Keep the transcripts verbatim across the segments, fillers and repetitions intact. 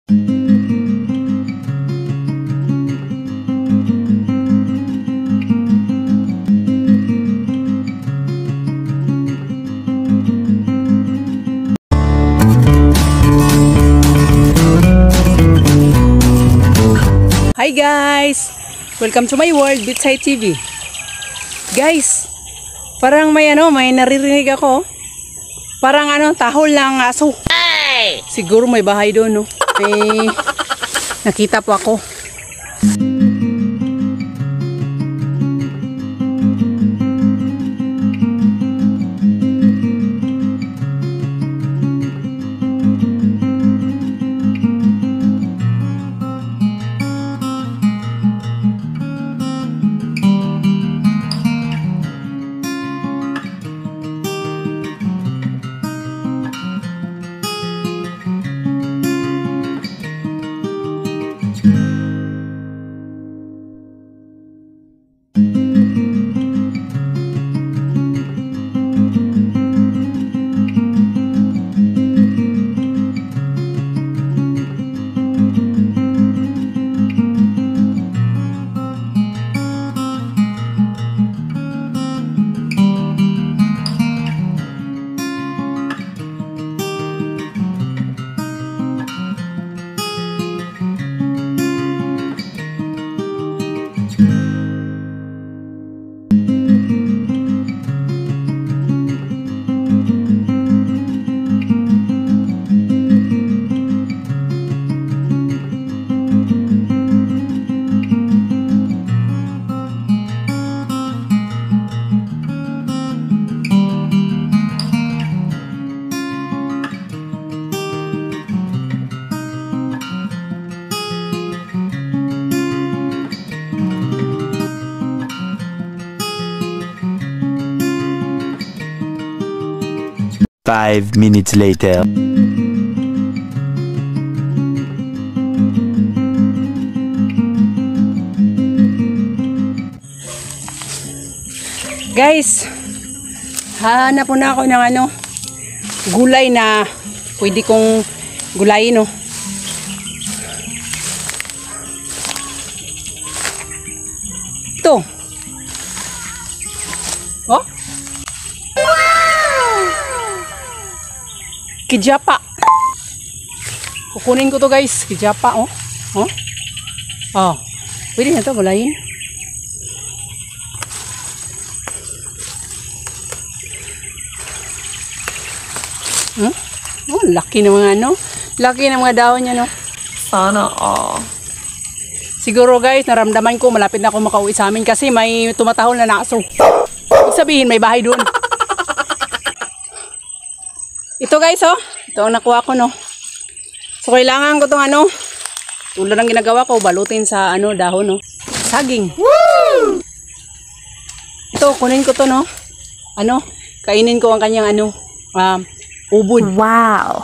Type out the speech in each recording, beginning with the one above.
Hi guys! Welcome to my world, Beachside T V. Guys, parang may ano, may naririnig ako. Parang ano, tahol ng aso. Hey! Siguro may bahay doon, no? May nakita po ako. Five minutes later. Guys, hanap po na ako ng ano, gulay na pwede kong gulayin, no? Ito. Oh? Kijapa. Kukunin ko to guys. Kijapa, oh. Oh. Oh. Pwede na to gulayin. Hmm? Oh, laki ng mga ano. Laki ng mga dahon niya, no. Sana all. Siguro guys, naramdaman ko malapit na ako makauwi sa amin kasi may tumatahol na naso. Ibig sabihin may bahay doon. Ito guys, oh. Ito ang nakuha ko, no. So kailangan ko tong ano, tulad ng ginagawa ko, balutin sa ano, dahon, no. Saging. Woo! Ito, kunin ko to, no. Ano, kainin ko ang kanyang ano, um, ubod. Wow.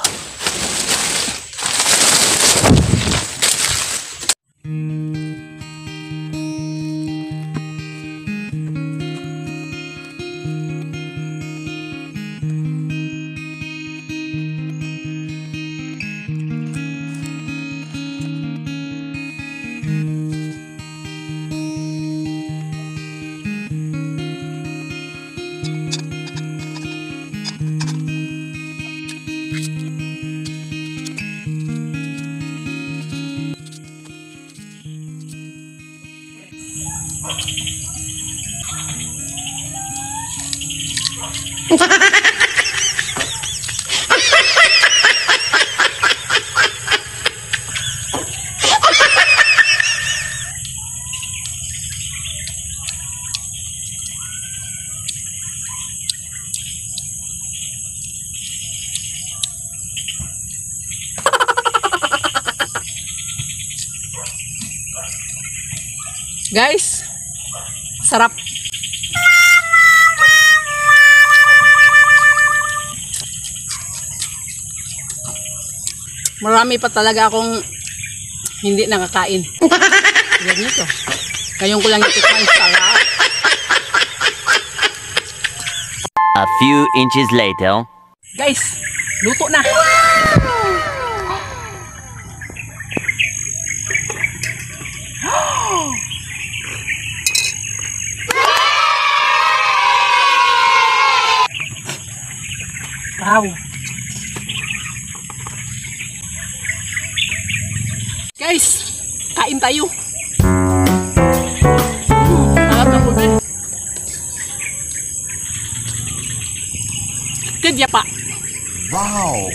Guys, sarap. Marami pa talaga akong hindi nakakain. Yan nito. Ngayon ko lang itikman, sarap. A few inches later. Guys, luto na. Wow. Guys, kain tayo. Alam na po din. Kadya pa. Wow.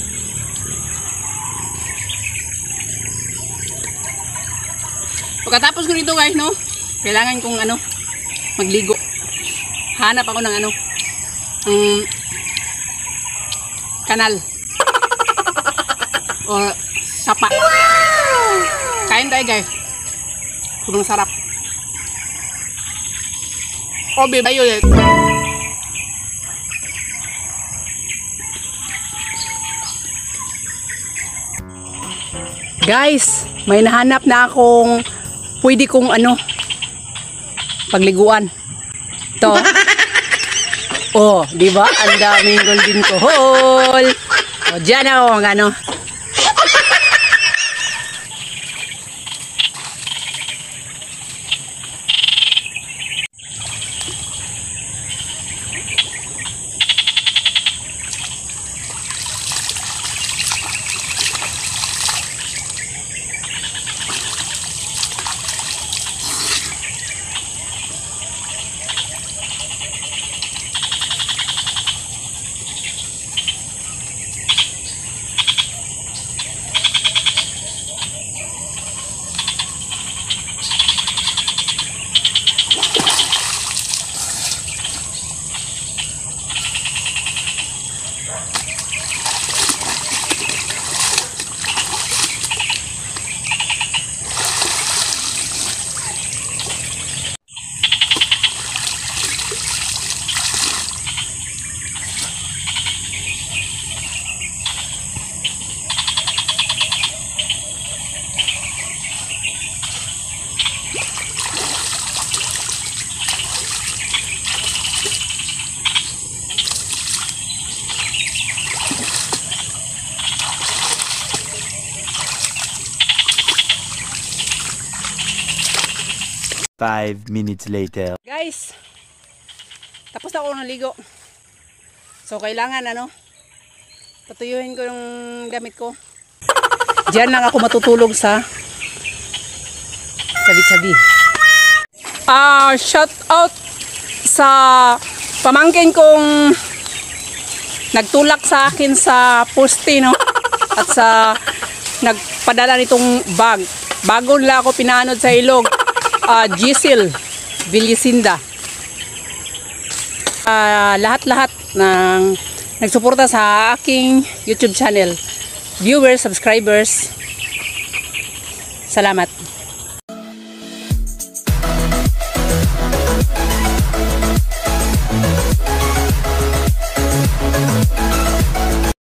Pagkatapos ko nito guys, no, kailangan kong ano, magligo. Hanap ako ng ano, um, kanal. O sapa. Kain tayo guys. Sobrang sarap. Obe violet. Guys, may nahanap na akong pwede kong ano, pagliguan. To. Oh, di ba? Ang daming golden kohol. O, dyan ako ang ano. Five minutes later. Guys, tapos na ako naligo. So, kailangan ano, patuyuhin ko yung gamit ko. Diyan lang ako matutulog sa sabi-sabi. Ah, shout out sa pamangkin kong nagtulak sa akin sa poste, no? At sa nagpadala nitong bag. Bago nila ako pinaanod sa ilog. Uh, Giselle Villacinda. Uh, lahat-lahat ng nagsuporta sa aking YouTube channel. Viewers, subscribers. Salamat.